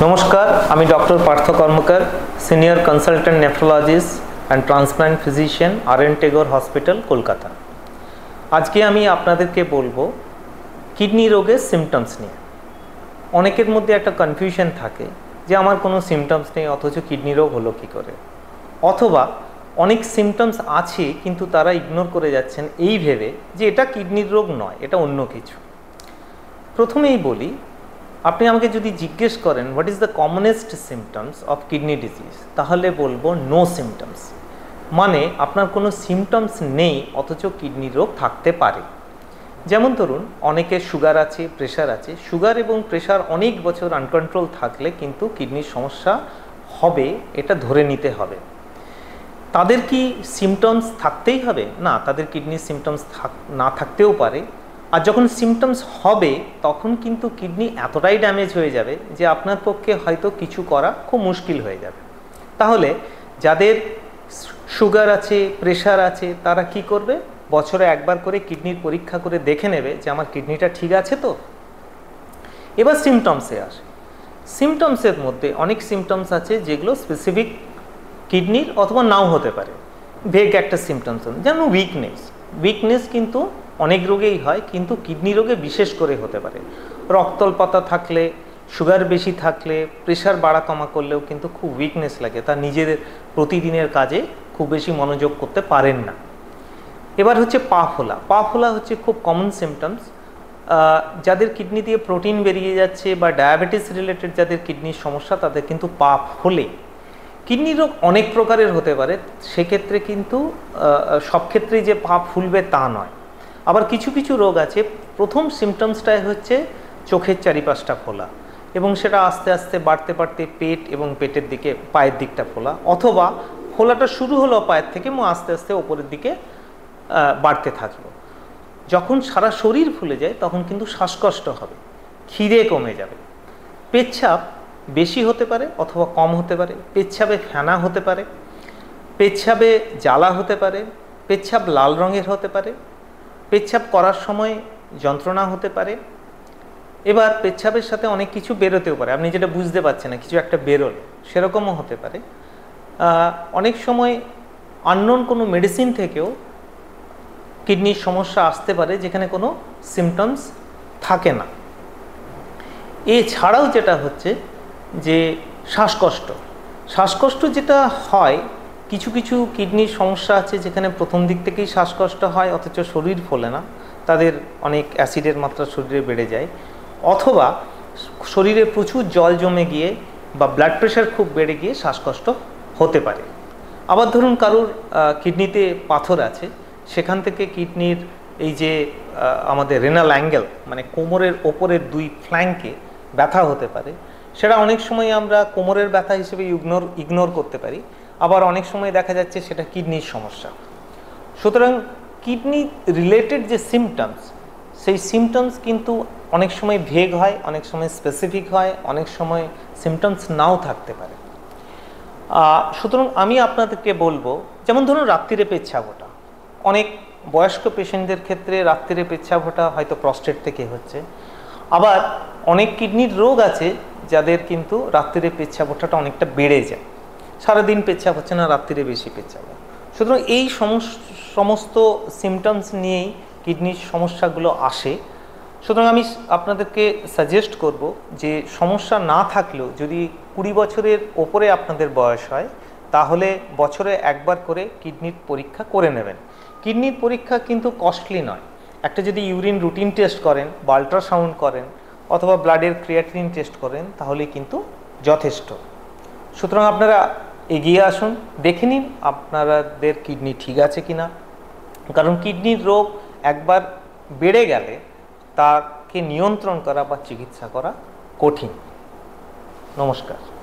নমস্কার, আমি doctor Partha Karmakar, senior consultant nephrologist and transplant physician, RN. Tagore hospital, Kolkata. আজকে আমি আপনাদেরকে বলবো কিডনি রোগের সিমটমস নিয়ে। অনেকের মধ্যে একটা কনফিউশন থাকে যে আমার কোনো সিমটমস নেই, অথচ কিডনি রোগ হলো কী করে, অথবা অনেক সিমটমস আছে কিন্তু তারা ইগনোর করে যাচ্ছেন এই ভেবে যে এটা কিডনির রোগ নয়, এটা অন্য কিছু। প্রথমেই বলি, আপনি আমাকে যদি জিজ্ঞেস করেন what is the commonest symptoms of kidney disease, তাহলে বলবো নো সিমটমস। মানে আপনার কোনো সিমটমস নেই অথচ কিডনি রোগ থাকতে পারে। যেমন ধরুন, অনেকের সুগার আছে, প্রেশার আছে। সুগার এবং প্রেশার অনেক বছর আনকন্ট্রোল থাকলে কিন্তু কিডনির সমস্যা হবে, এটা ধরে নিতে হবে। তাদের কি সিমটমস থাকতেই হবে? না, তাদের কিডনির সিমটমস না থাকতেও পারে। আর যখন সিমটমস হবে তখন কিন্তু কিডনি এতটাই ড্যামেজ হয়ে যাবে যে আপনার পক্ষে হয়তো কিছু করা খুব মুশকিল হয়ে যাবে। তাহলে যাদের সুগার আছে, প্রেশার আছে, তারা কি করবে? বছরে একবার করে কিডনির পরীক্ষা করে দেখে নেবে যে আমার কিডনিটা ঠিক আছে তো। এবার সিমটমসে আসে। সিমটমসের মধ্যে অনেক সিমটমস আছে যেগুলো স্পেসিফিক কিডনির অথবা নাও হতে পারে। ভেগ একটা সিমটমস, যেমন উইকনেস কিন্তু অনেক রোগেই হয়, কিন্তু কিডনি রোগে বিশেষ করে হতে পারে। রক্তল্পতা থাকলে, সুগার বেশি থাকলে, প্রেশার বাড়া কমা করলেও কিন্তু খুব উইকনেস লাগে, তার নিজেদের প্রতিদিনের কাজে খুব বেশি মনোযোগ করতে পারেন না। এবার হচ্ছে পা ফোলা হচ্ছে খুব কমন সিমটমস। যাদের কিডনি দিয়ে প্রোটিন বেরিয়ে যাচ্ছে বা ডায়াবেটিস রিলেটেড যাদের কিডনির সমস্যা, তাদের কিন্তু পা ফোলে। কিডনি রোগ অনেক প্রকারের হতে পারে, সেক্ষেত্রে কিন্তু সব ক্ষেত্রেই যে পা ফুলবে তা নয়। আবার কিছু কিছু রোগ আছে, প্রথম সিমটমসটাই হচ্ছে চোখের চারিপাশটা ফোলা, এবং সেটা আস্তে আস্তে বাড়তে বাড়তে পেট এবং পেটের দিকে, পায়ের দিকটা ফোলা, অথবা ফোলাটা শুরু হলো পায়ের থেকে এবং আস্তে আস্তে ওপরের দিকে বাড়তে থাকলো। যখন সারা শরীর ফুলে যায় তখন কিন্তু শ্বাসকষ্ট হবে, খিদে কমে যাবে। পেচ্ছাপ বেশি হতে পারে অথবা কম হতে পারে, পেচ্ছাপে ফেনা হতে পারে, পেচ্ছাপে জ্বালা হতে পারে, পেচ্ছাপ লাল রঙের হতে পারে, পেচ্ছাপ করার সময় যন্ত্রণা হতে পারে। এবার পেচ্ছাপের সাথে অনেক কিছু বেরোতেও পারে, আপনি যেটা বুঝতে পারছেন না, কিছু একটা বেরোলো, সেরকমও হতে পারে। অনেক সময় আননোন কোনো মেডিসিন থেকেও কিডনির সমস্যা আসতে পারে যেখানে কোনো সিমটমস থাকে না। এছাড়াও যেটা হচ্ছে যে শ্বাসকষ্ট যেটা হয়, কিছু কিছু কিডনির সমস্যা আছে যেখানে প্রথম দিক থেকেই শ্বাসকষ্ট হয় অথচ শরীর ফোলে না, তাদের অনেক অ্যাসিডের মাত্রা শরীরে বেড়ে যায়, অথবা শরীরে প্রচুর জল জমে গিয়ে বা ব্লাড প্রেশার খুব বেড়ে গিয়ে শ্বাসকষ্ট হতে পারে। আবার ধরুন কারোর কিডনিতে পাথর আছে, সেখান থেকে কিডনির এই যে আমাদের রেনাল অ্যাঙ্গেল, মানে কোমরের ওপরের দুই ফ্ল্যাঙ্কে ব্যথা হতে পারে। সেটা অনেক সময় আমরা কোমরের ব্যথা হিসেবে ইগনোর করতে পারি, আবার অনেক সময় দেখা যাচ্ছে সেটা কিডনির সমস্যা। সুতরাং কিডনি রিলেটেড যে সিমটমস, সেই সিমটমস কিন্তু অনেক সময় ভেগ হয়, অনেক সময় স্পেসিফিক হয়, অনেক সময় সিমটমস নাও থাকতে পারে। সুতরাং আমি আপনাদেরকে বলবো, যেমন ধরুন রাত্রিরে পেচ্ছাপ ওঠা, অনেক বয়স্ক পেশেন্টদের ক্ষেত্রে রাত্রিরে পেচ্ছাপ ওঠা হয়তো প্রস্টেট থেকে হচ্ছে। আবার অনেক কিডনির রোগ আছে যাদের কিন্তু রাত্রিরে পেচ্ছাপ ওঠাটা অনেকটা বেড়ে যায়, সারাদিন পেচ্ছাপ হচ্ছে না, রাত্রিরে বেশি পেচ্ছাপ। সুতরাং এই সমস্ত সিমটমস নিয়েই কিডনির সমস্যাগুলো আসে। সুতরাং আমি আপনাদেরকে সাজেস্ট করব যে সমস্যা না থাকলেও যদি 20 বছরের ওপরে আপনাদের বয়স হয়, তাহলে বছরে একবার করে কিডনির পরীক্ষা করে নেবেন। কিডনির পরীক্ষা কিন্তু কস্টলি নয়। একটা যদি ইউরিন রুটিন টেস্ট করেন বা আল্ট্রাসাউন্ড করেন অথবা ব্লাডের ক্রিয়াটিনিন টেস্ট করেন, তাহলে কিন্তু যথেষ্ট। সুতরাং আপনারা এগিয়ে আসুন, দেখে নিন আপনাদের কিডনি ঠিক আছে কিনা, কারণ কিডনির রোগ একবার বেড়ে গেলে তাকে নিয়ন্ত্রণ করা বা চিকিৎসা করা কঠিন। নমস্কার।